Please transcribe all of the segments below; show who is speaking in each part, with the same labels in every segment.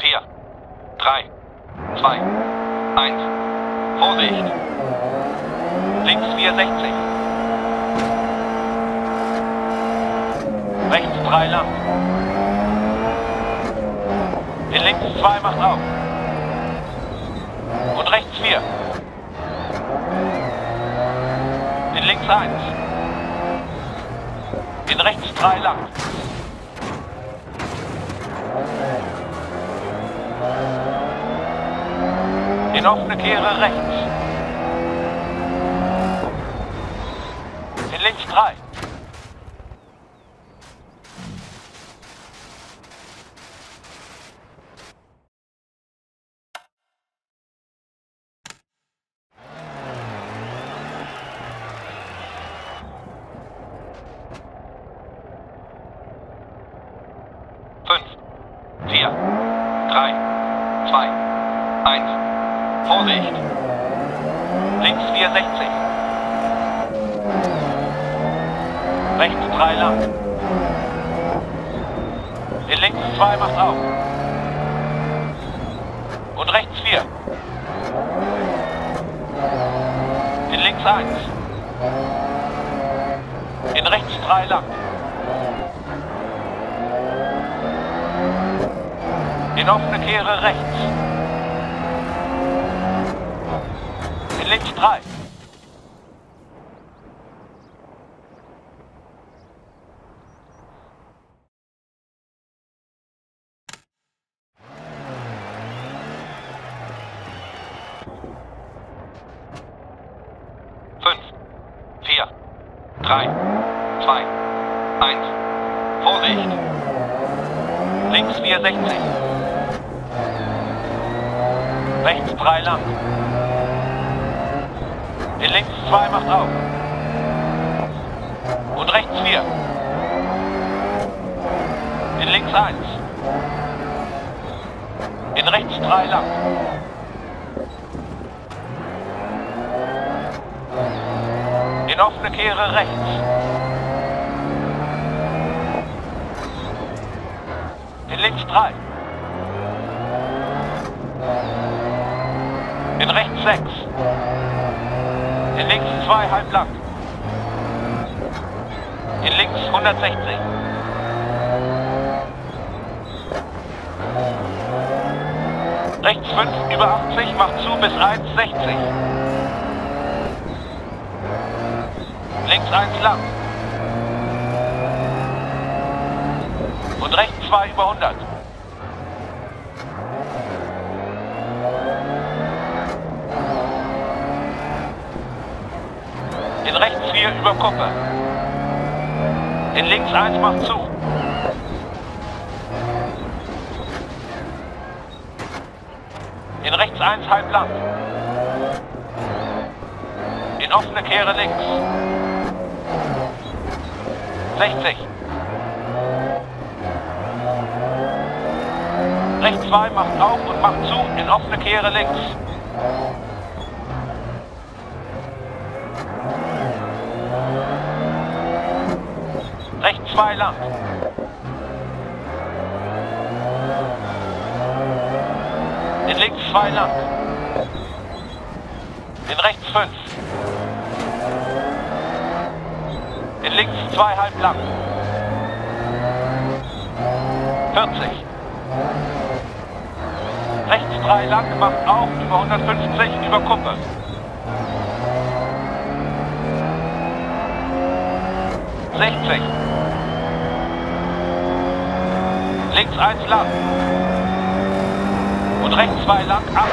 Speaker 1: 4, 3, 2, 1. Vorsicht! Links 460. Rechts 3 lang. In links 2 macht auf. Und rechts 4. In links 1. In rechts 3 lang. In offene Kehre rechts. In links 3.
Speaker 2: Vorsicht! Links 460. Rechts 3 lang. In links 2 macht auf. Und rechts 4. In links 1. In rechts 3 lang. In offene Kehre rechts. In links 3. Fünf, 4, 3, 2, 1. Vorsicht! Links 460. Rechts 3 lang. In links 2 macht auf. Und rechts 4. In links 1. In rechts 3 lang. In offene Kehre rechts. In links 3. In rechts 6. In links 2 halb lang. In links 160. Rechts 5 über 80, macht zu bis 1,60. Links 1 lang. Und rechts 2 über 100. In rechts 4 über Kuppe. In links 1 macht zu. In rechts 1 halb lang. In offene Kehre links. 60. Rechts 2 macht auf und macht zu in offene Kehre links. Rechts 2 lang. In links 2 lang. In rechts 5. In links 2 halb lang. 40. Rechts 3 lang, macht auf über 150 über Kuppe. Links 1 lang. Und rechts 2 lang, 80.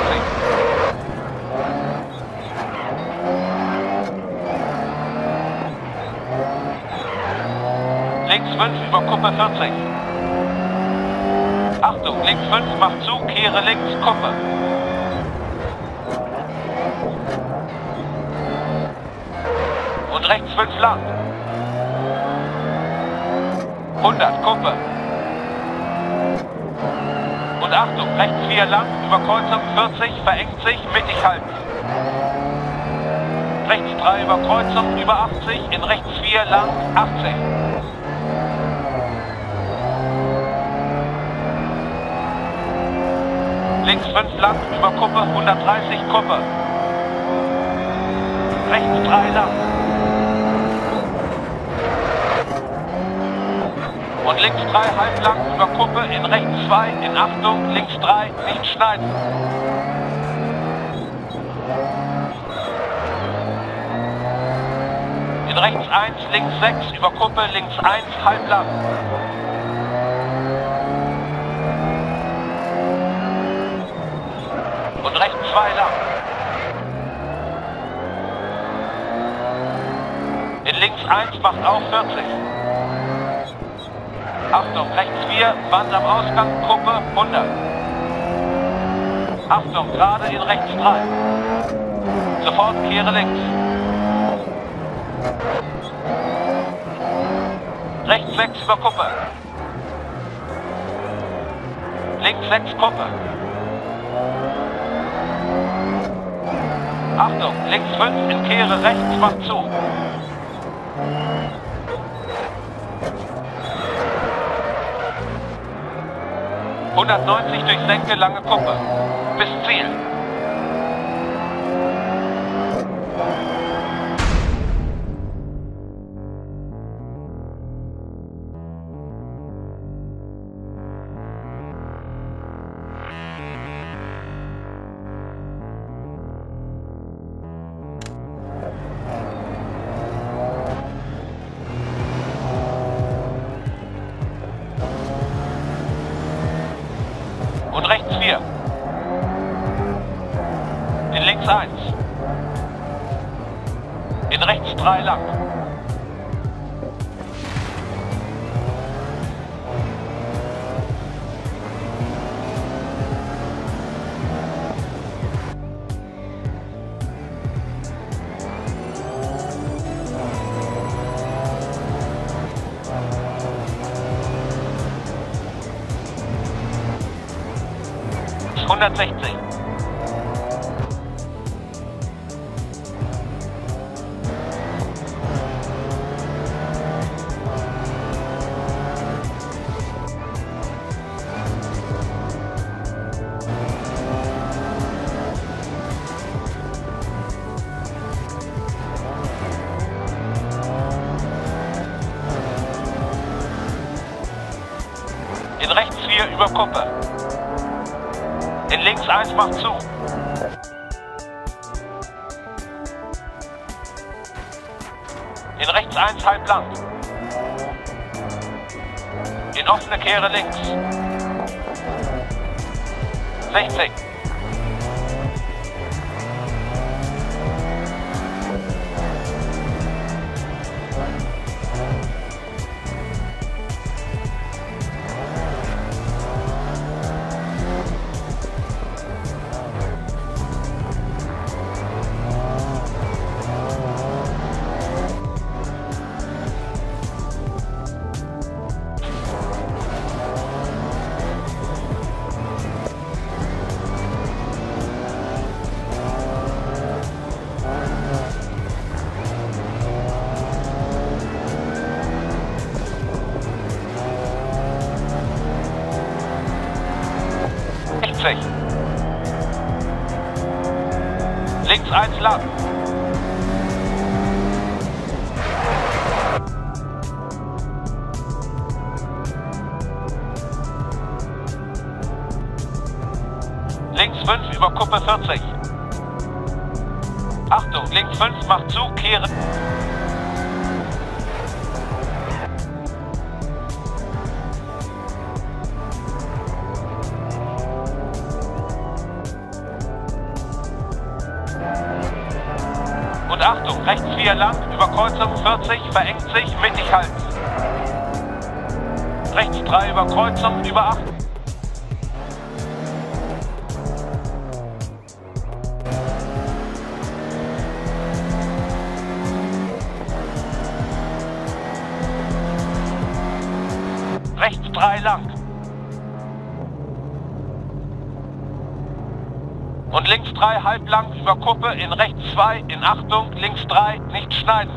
Speaker 2: Links 5 über Kuppe 40. Achtung, links 5 macht zu, kehre links, Kuppe. Und rechts 5 lang. 100, Kuppe. Und Achtung, rechts 4 lang, über Kreuzung 40, verengt sich, mittig halten. Rechts 3 über Kreuzung, über 80, in rechts 4 lang, 80.
Speaker 1: links 5 lang, über Kuppe, 130 Kuppe. Rechts 3 lang. Und links 3 halb lang, über Kuppe, in rechts 2, in Achtung, links 3, nicht schneiden. In rechts 1, links 6, über Kuppe, links 1, halb lang. Und rechts 2 lang. In links 1 macht auch 40. Achtung, rechts 4, Band am Ausgang, Kuppe, 100. Achtung, gerade in rechts 3. Sofort kehre links. Rechts 6 über Kuppe. Links 6 Kuppe. Achtung, links 5 in Kehre rechts, macht zu. ...190 durch Senke, lange Kuppe. Bis Ziel. Und rechts 4. In links 1. In rechts 3 lang. Ist 160. In rechts 4 über Kuppe. In links 1 macht zu. In rechts 1 halb lang. In offene Kehre links. 60. Links 1 lang. Links 5 über Kuppe 40. Achtung, links 5 macht zu, kehren. Und Achtung, rechts 4 lang, über Kreuzung 40, verengt sich, mittig halten. Rechts 3 über Kreuzung, über 8. Rechts 3 lang. Und links 3 halb lang über Kuppe, in rechts 2, in Achtung, links 3, nicht schneiden.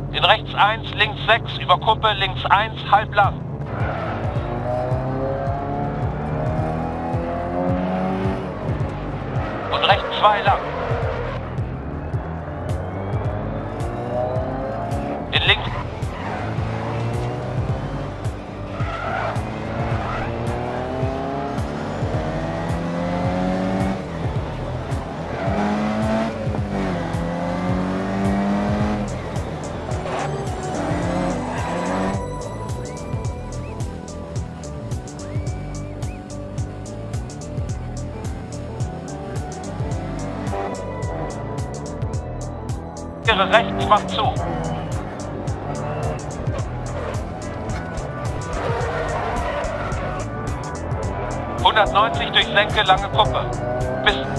Speaker 1: In rechts 1, links 6, über Kuppe, links 1, halblang. Und rechts 2 lang. In links. Rechts macht zu. »190 durch Senke, lange Kuppe. Bis